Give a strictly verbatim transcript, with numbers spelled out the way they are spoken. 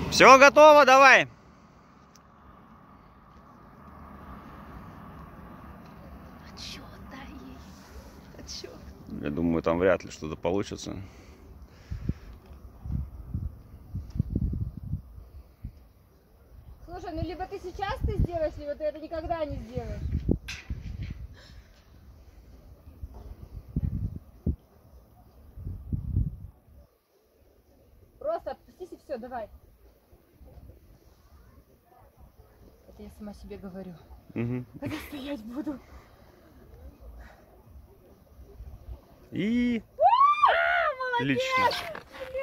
Все готово, давай. Отчет, дай ей. Отчет. Я думаю, там вряд ли что-то получится. Слушай, ну либо ты сейчас ты сделаешь, либо ты это никогда не сделаешь. Просто отпустись и все, давай. Это я сама себе говорю. Угу. Когда стоять буду. И... А, молодец! Отлично.